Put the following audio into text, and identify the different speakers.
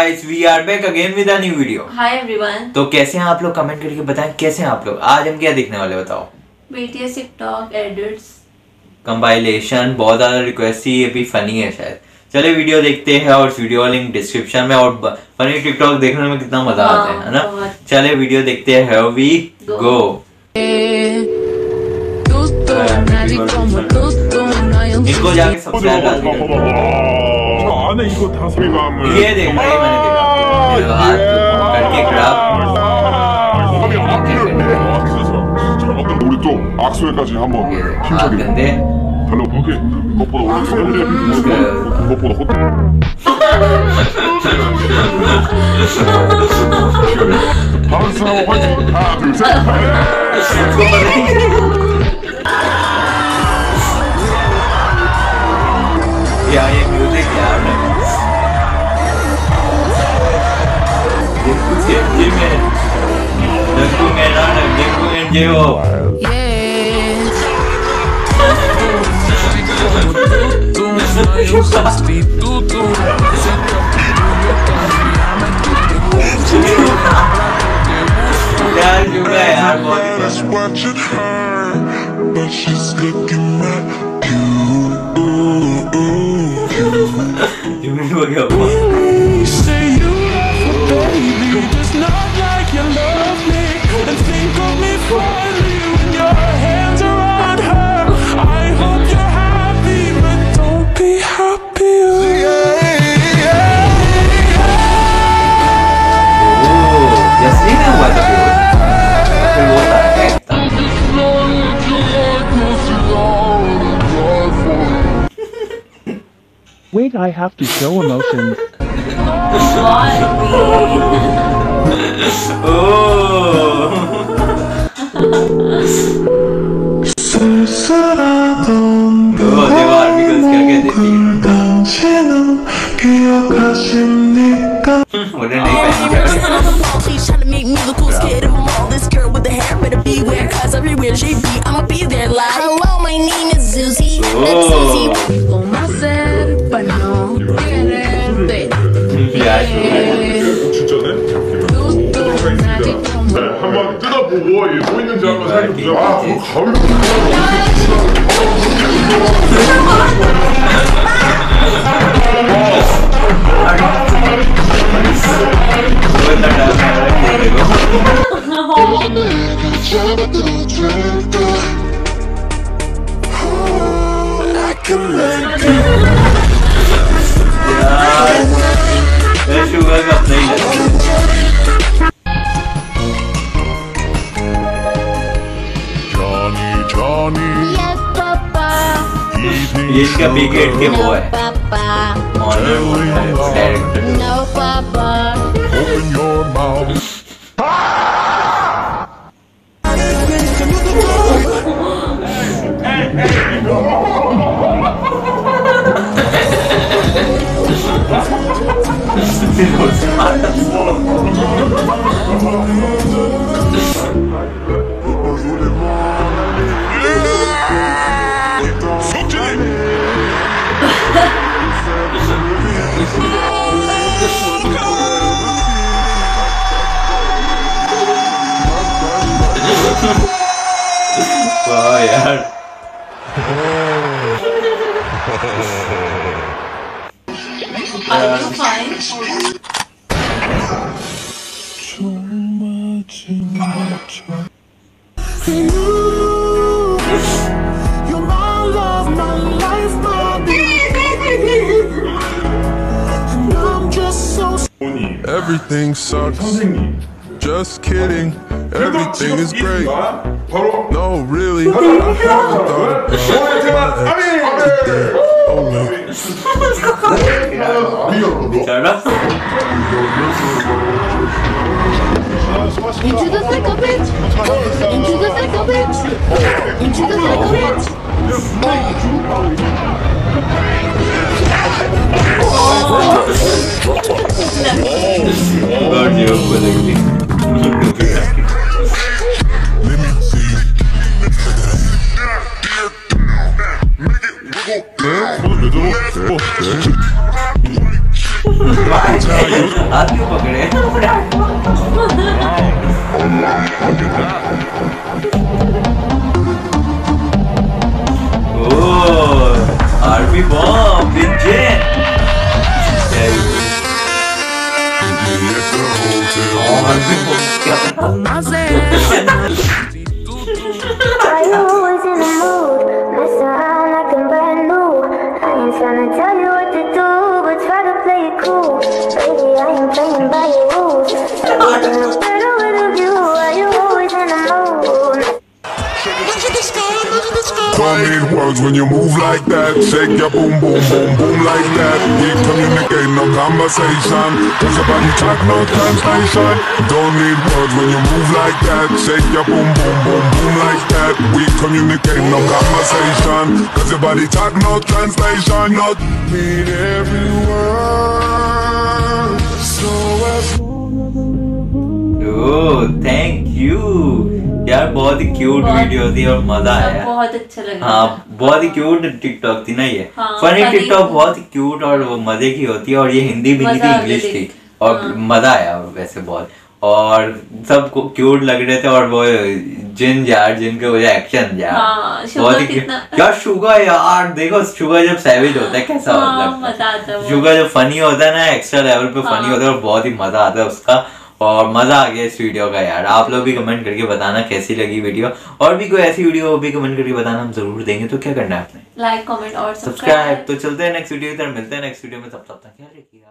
Speaker 1: guys, we are back again with a new video.
Speaker 2: Hi everyone.
Speaker 1: तो कैसे हैं आप लोग, कमेंट करके बताएं कैसे हैं आप लोग। आज हम क्या देखने वाले बताओ।
Speaker 2: BTS TikTok एडिट्स
Speaker 1: कंपाइलेशन, बहुत ज्यादा रिक्वेस्ट थी, ये भी फनी है शायद। चले वीडियो देखते हैं और वीडियो का लिंक डिस्क्रिप्शन में। और फनी टिकटॉक देखने में कितना मजा आता है ना। चले वीडियो देखते हैं। Here we go. इनको जाके सब्सक्राइब कर ये देखना है, मैंने देखा हाथ करके खराब।
Speaker 3: 우리 또 악수회까지 한번 힘차게 달려보게. 그것보다 그것보다 박수하고 화이팅. 하나 둘 셋.
Speaker 1: यार ये म्यूजिक यार
Speaker 4: Wait, I have to show emotions.
Speaker 5: Hello, my name is Susie. Let's Susie.
Speaker 3: 한번 뜯어보고 뭐 있는지 한번 살펴보자. 아, 가을.
Speaker 1: ये इसका बिगेट के वो है
Speaker 5: No, Papa.
Speaker 3: Open your mouth.
Speaker 1: वाह यार
Speaker 2: Are you fine?
Speaker 6: Everything sucks. Just kidding. Everything is great. No, really. I haven't thought about my ex today. Oh man.
Speaker 5: Into the thick of it. Into the thick of it. Into the thick of it.
Speaker 1: हाथ क्यों पकड़े? Oh, army bomb, Vijay.
Speaker 7: Why you always in the mood? Mess around like I'm brand new. I ain't tryna tell you what to do, but try to play it cool. Baby, I ain't playing by your rules. You look better with a view. Why you always in the mood?
Speaker 6: Don't need words when you move like that. Shake your boom, boom, boom, boom like that. We communicate, no conversation. Cause your body talk, no translation. Don't need words when you move like that. Shake your boom, boom, boom, boom like that. We communicate, no conversation. Cause your body talk, no translation. Not mean every word. So as
Speaker 1: oh thank you यार, बहुत ही cute video थी और मजा आया,
Speaker 2: बहुत अच्छा लगा।
Speaker 1: हाँ बहुत ही क्यूट टिकटॉक थी ना ये।
Speaker 2: हाँ,
Speaker 1: फनी टिकटॉक बहुत ही क्यूट और वो मजे की होती है, और ये हिंदी भी नहीं थी, इंग्लिश थी, और मजा आया वैसे बहुत, और सब क्यूट लग रहे थे। और वो जिन यार जिनके वजह एक्शन यार बहुत ही यार, शुगर यार देखो, शुगर जब सैवेज होता है कैसा लगता है, शुगर जब फनी होता है ना, एक्स्ट्रा लेवल पे फनी होता है, और बहुत ही मजा आता है उसका, और मजा आ गया इस वीडियो का यार। आप लोग भी कमेंट करके बताना कैसी लगी वीडियो, और भी कोई ऐसी वीडियो हो भी कमेंट करके बताना, हम जरूर देंगे। तो क्या करना है आपने?
Speaker 2: लाइक, कमेंट और
Speaker 1: सब्सक्राइब। तो चलते हैं नेक्स्ट वीडियो की तरफ, मिलते हैं नेक्स्ट वीडियो में, तब तक ख्याल रखिएगा।